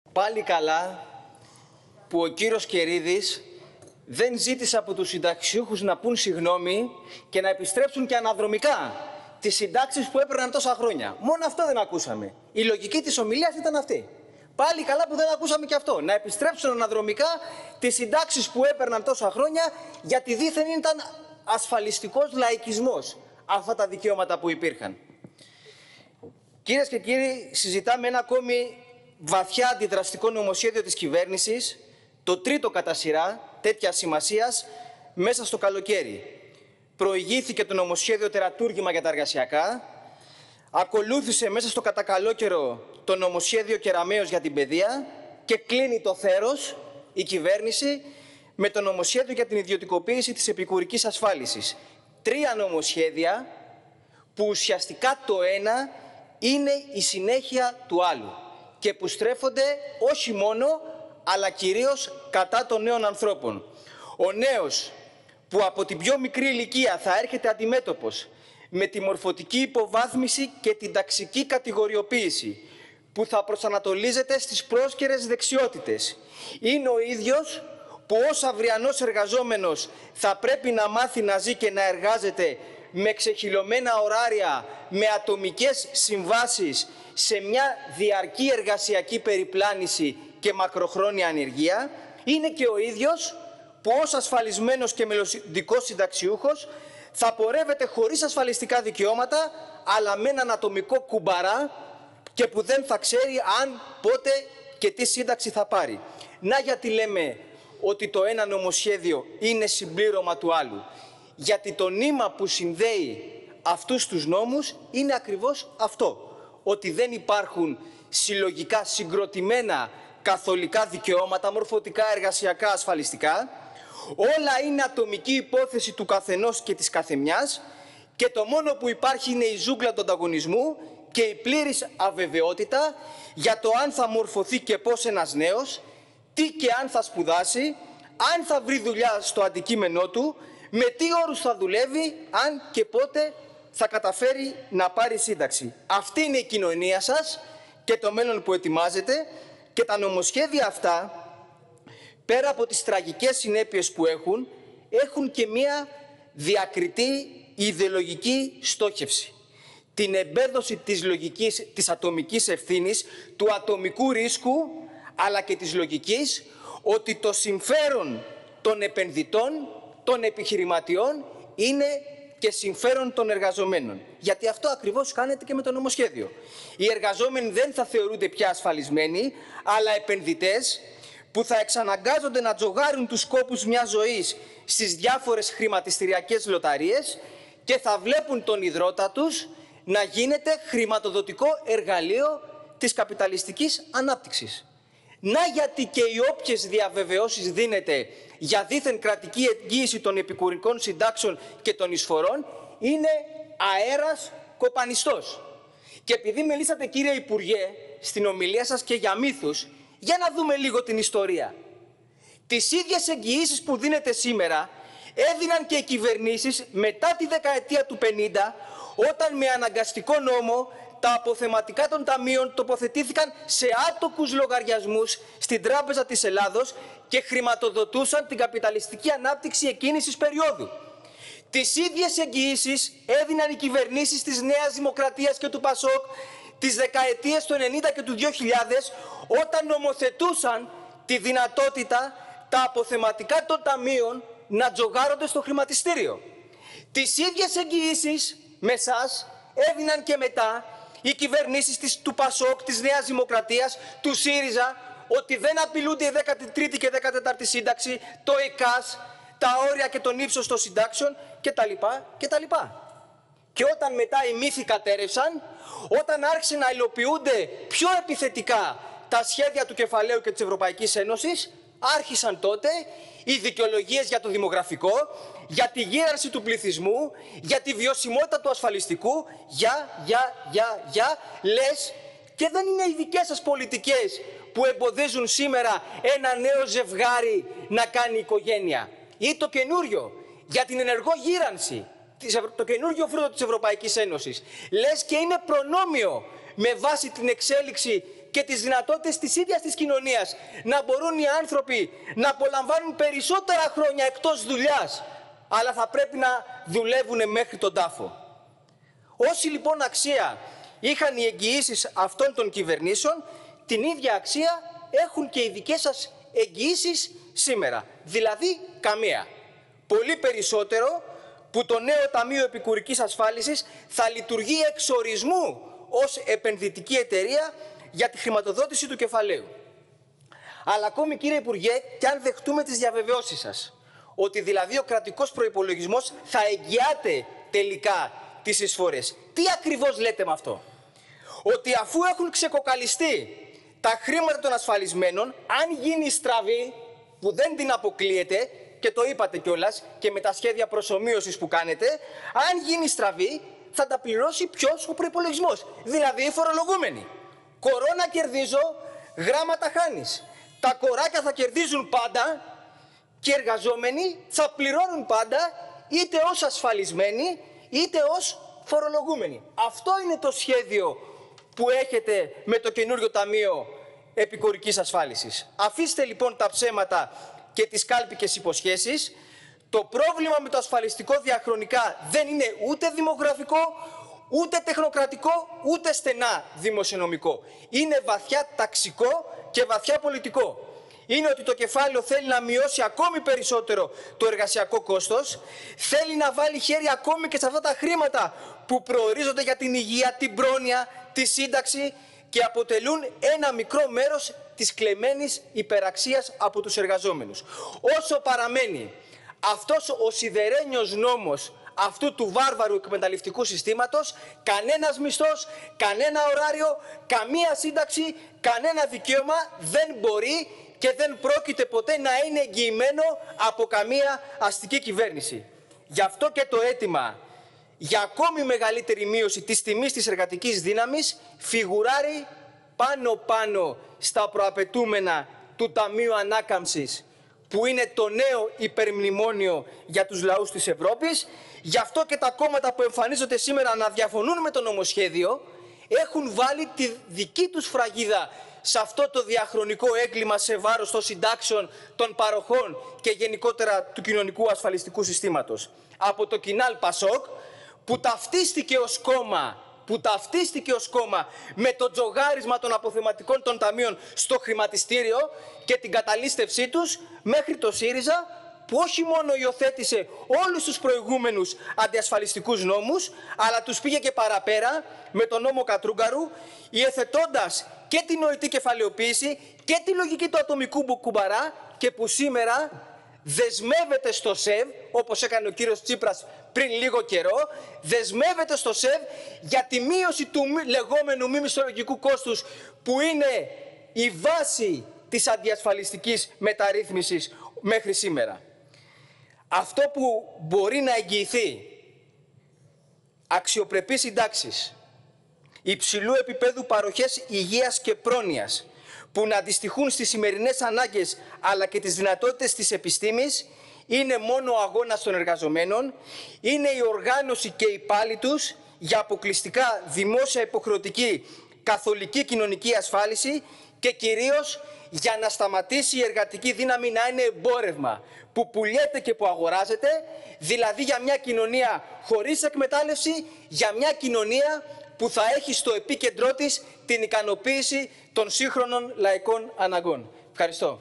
Πάλι καλά που ο κύριος Κερίδης δεν ζήτησε από τους συνταξιούχους να πούν συγγνώμη και να επιστρέψουν και αναδρομικά τις συντάξεις που έπαιρναν τόσα χρόνια. Μόνο αυτό δεν ακούσαμε. Η λογική της ομιλίας ήταν αυτή. Πάλι καλά που δεν ακούσαμε και αυτό. Να επιστρέψουν αναδρομικά τις συντάξεις που έπαιρναν τόσα χρόνια, γιατί δήθεν ήταν ασφαλιστικός λαϊκισμός αυτά τα δικαιώματα που υπήρχαν. Κυρίες και κύριοι, συζητάμε ένα ακόμη βαθιά αντιδραστικό νομοσχέδιο της κυβέρνησης, το τρίτο κατά σειρά τέτοια σημασίας μέσα στο καλοκαίρι. Προηγήθηκε το νομοσχέδιο τερατούργημα για τα εργασιακά, ακολούθησε μέσα στο κατακαλόκαιρο το νομοσχέδιο Κεραμέως για την παιδεία και κλείνει το θέρος η κυβέρνηση με το νομοσχέδιο για την ιδιωτικοποίηση της επικουρικής ασφάλισης. Τρία νομοσχέδια που ουσιαστικά το ένα είναι η συνέχεια του άλλου και που στρέφονται όχι μόνο αλλά κυρίως κατά των νέων ανθρώπων. Ο νέος που από την πιο μικρή ηλικία θα έρχεται αντιμέτωπος με τη μορφωτική υποβάθμιση και την ταξική κατηγοριοποίηση, που θα προσανατολίζεται στις πρόσκαιρες δεξιότητες, είναι ο ίδιος που ως αυριανός εργαζόμενος θα πρέπει να μάθει να ζει και να εργάζεται με ξεχυλωμένα ωράρια, με ατομικές συμβάσεις, σε μια διαρκή εργασιακή περιπλάνηση και μακροχρόνια ανεργία. Είναι και ο ίδιος που ως ασφαλισμένος και μελλοντικός συνταξιούχος θα πορεύεται χωρίς ασφαλιστικά δικαιώματα, αλλά με έναν ατομικό κουμπαρά και που δεν θα ξέρει αν, πότε και τι σύνταξη θα πάρει. Να γιατί λέμε ότι το ένα νομοσχέδιο είναι συμπλήρωμα του άλλου. Γιατί το νήμα που συνδέει αυτούς τους νόμους είναι ακριβώς αυτό. Ότι δεν υπάρχουν συλλογικά συγκροτημένα καθολικά δικαιώματα, μορφωτικά, εργασιακά, ασφαλιστικά. Όλα είναι ατομική υπόθεση του καθενός και της καθεμιάς και το μόνο που υπάρχει είναι η ζούγκλα του ανταγωνισμού και η πλήρης αβεβαιότητα για το αν θα μορφωθεί και πώς ένας νέος, τι και αν θα σπουδάσει, αν θα βρει δουλειά στο αντικείμενό του, με τι όρους θα δουλεύει, αν και πότε θα καταφέρει να πάρει σύνταξη. Αυτή είναι η κοινωνία σας και το μέλλον που ετοιμάζετε, και τα νομοσχέδια αυτά, πέρα από τις τραγικές συνέπειες που έχουν και μία διακριτή ιδεολογική στόχευση. Την εμπέδωση της λογικής, της ατομικής ευθύνης, του ατομικού ρίσκου, αλλά και της λογικής ότι το συμφέρον των επενδυτών, των επιχειρηματιών, είναι και συμφέρον των εργαζομένων. Γιατί αυτό ακριβώς κάνετε και με το νομοσχέδιο. Οι εργαζόμενοι δεν θα θεωρούνται πια ασφαλισμένοι, αλλά επενδυτές που θα εξαναγκάζονται να τζογάρουν τους κόπους μιας ζωής στις διάφορες χρηματιστηριακές λοταρίες και θα βλέπουν τον ιδρώτα τους να γίνεται χρηματοδοτικό εργαλείο της καπιταλιστικής ανάπτυξης. Να γιατί και οι όποιες διαβεβαιώσεις δίνεται για δήθεν κρατική εγγύηση των επικουρικών συντάξεων και των εισφορών είναι αέρας κοπανιστός. Και επειδή μιλήσατε, κύριε Υπουργέ, στην ομιλία σας και για μύθους, για να δούμε λίγο την ιστορία. Τις ίδιες εγγυήσεις που δίνετε σήμερα έδιναν και οι κυβερνήσεις μετά τη δεκαετία του 50, όταν με αναγκαστικό νόμο τα αποθεματικά των ταμείων τοποθετήθηκαν σε άτοκους λογαριασμούς στην Τράπεζα της Ελλάδος και χρηματοδοτούσαν την καπιταλιστική ανάπτυξη εκείνης της περίοδου. Τις ίδιες εγγυήσεις έδιναν οι κυβερνήσεις της Νέας Δημοκρατίας και του ΠΑΣΟΚ τις δεκαετίες του 90 και του 2000, όταν νομοθετούσαν τη δυνατότητα τα αποθεματικά των ταμείων να τζογάρονται στο χρηματιστήριο. Τις ίδιες εγγυήσεις με εσάς έδιναν και μετά οι κυβερνήσεις του ΠΑΣΟΚ, της Νέας Δημοκρατίας, του ΣΥΡΙΖΑ, ότι δεν απειλούνται η 13η και 14η σύνταξη, το ΕΚΑΣ, τα όρια και τον ύψος των συντάξεων κτλ. Και όταν μετά οι μύθοι κατέρευσαν, όταν άρχισαν να υλοποιούνται πιο επιθετικά τα σχέδια του κεφαλαίου και της Ευρωπαϊκής Ένωσης, άρχισαν τότε οι δικαιολογίες για το δημογραφικό, για τη γύρανση του πληθυσμού, για τη βιωσιμότητα του ασφαλιστικού, λες και δεν είναι οι δικές σας πολιτικές που εμποδίζουν σήμερα ένα νέο ζευγάρι να κάνει οικογένεια. Ή το καινούριο για την ενεργό γύρανση, το καινούριο φρούτο της Ευρωπαϊκής Ένωσης. Λες και είναι προνόμιο με βάση την εξέλιξη και τις δυνατότητες της ίδιας της κοινωνίας να μπορούν οι άνθρωποι να απολαμβάνουν περισσότερα χρόνια εκτός δουλειάς, αλλά θα πρέπει να δουλεύουν μέχρι τον τάφο. Όση λοιπόν αξία είχαν οι εγγυήσεις αυτών των κυβερνήσεων, την ίδια αξία έχουν και οι δικές σας εγγυήσεις σήμερα. Δηλαδή καμία. Πολύ περισσότερο που το νέο Ταμείο Επικουρικής Ασφάλισης θα λειτουργεί εξ ορισμού ως επενδυτική εταιρεία για τη χρηματοδότηση του κεφαλαίου. Αλλά ακόμη, κύριε Υπουργέ, και αν δεχτούμε τις διαβεβαιώσεις σας, ότι δηλαδή ο κρατικός προϋπολογισμός θα εγγυάται τελικά τις εισφορές, τι ακριβώς λέτε με αυτό? Ότι αφού έχουν ξεκοκαλιστεί τα χρήματα των ασφαλισμένων, αν γίνει στραβή, που δεν την αποκλείεται, και το είπατε κιόλας και με τα σχέδια προσομοίωσης που κάνετε, αν γίνει στραβή θα τα πληρώσει ποιος? Ο προϋπολογισμός, δηλαδή οι φορολογούμενοι. Κορώνα κερδίζω, γράμματα χάνεις. Τα κοράκια θα κερδίζουν πάντα και οι εργαζόμενοι θα πληρώνουν πάντα, είτε ως ασφαλισμένοι είτε ως φορολογούμενοι. Αυτό είναι το σχέδιο που έχετε με το καινούριο Ταμείο Επικουρικής Ασφάλισης. Αφήστε λοιπόν τα ψέματα και τις κάλπικες υποσχέσεις. Το πρόβλημα με το ασφαλιστικό διαχρονικά δεν είναι ούτε δημογραφικό, ούτε τεχνοκρατικό, ούτε στενά δημοσιονομικό. Είναι βαθιά ταξικό και βαθιά πολιτικό. Είναι ότι το κεφάλαιο θέλει να μειώσει ακόμη περισσότερο το εργασιακό κόστος, θέλει να βάλει χέρι ακόμη και σε αυτά τα χρήματα που προορίζονται για την υγεία, την πρόνοια, τη σύνταξη και αποτελούν ένα μικρό μέρος της κλεμμένης υπεραξίας από τους εργαζόμενους. Όσο παραμένει αυτός ο σιδερένιος νόμος αυτού του βάρβαρου εκμεταλλευτικού συστήματος, κανένας μισθός, κανένα ωράριο, καμία σύνταξη, κανένα δικαίωμα δεν μπορεί και δεν πρόκειται ποτέ να είναι εγγυημένο από καμία αστική κυβέρνηση. Γι' αυτό και το αίτημα για ακόμη μεγαλύτερη μείωση της τιμής της εργατικής δύναμης φιγουράρει πάνω στα προαπαιτούμενα του Ταμείου Ανάκαμψης, που είναι το νέο υπερμνημόνιο για τους λαούς της Ευρώπης. Γι' αυτό και τα κόμματα που εμφανίζονται σήμερα να διαφωνούν με το νομοσχέδιο έχουν βάλει τη δική τους φραγίδα σε αυτό το διαχρονικό έγκλημα σε βάρος των συντάξεων, των παροχών και γενικότερα του κοινωνικού ασφαλιστικού συστήματος. Από το Κινάλ Πασόκ, που ταυτίστηκε ως κόμμα με το τζογάρισμα των αποθεματικών των ταμείων στο χρηματιστήριο και την καταλήστευσή τους, μέχρι το ΣΥΡΙΖΑ, που όχι μόνο υιοθέτησε όλους τους προηγούμενους αντιασφαλιστικούς νόμους, αλλά τους πήγε και παραπέρα με τον νόμο Κατρούγκαρου, υιοθετώντας και την νοητή κεφαλαιοποίηση και τη λογική του ατομικού κουμπαρά, και που σήμερα δεσμεύεται στο ΣΕΒ, όπως έκανε ο κύριος Τσίπρας πριν λίγο καιρό, δεσμεύεται στο ΣΕΒ για τη μείωση του λεγόμενου μη μισθολογικού κόστους, που είναι η βάση της αντιασφαλιστικής μεταρρύθμισης μέχρι σήμερα. Αυτό που μπορεί να εγγυηθεί αξιοπρεπείς συντάξεις, υψηλού επίπεδου παροχές υγείας και πρόνοιας, που να αντιστοιχούν στις σημερινές ανάγκες αλλά και τις δυνατότητες της επιστήμης, είναι μόνο ο αγώνας των εργαζομένων, είναι η οργάνωση και οι πάλοι τους για αποκλειστικά δημόσια υποχρεωτική καθολική κοινωνική ασφάλιση και κυρίως για να σταματήσει η εργατική δύναμη να είναι εμπόρευμα που πουλιέται και που αγοράζεται, δηλαδή για μια κοινωνία χωρίς εκμετάλλευση, για μια κοινωνία που θα έχει στο επίκεντρό της την ικανοποίηση των σύγχρονων λαϊκών αναγκών. Ευχαριστώ.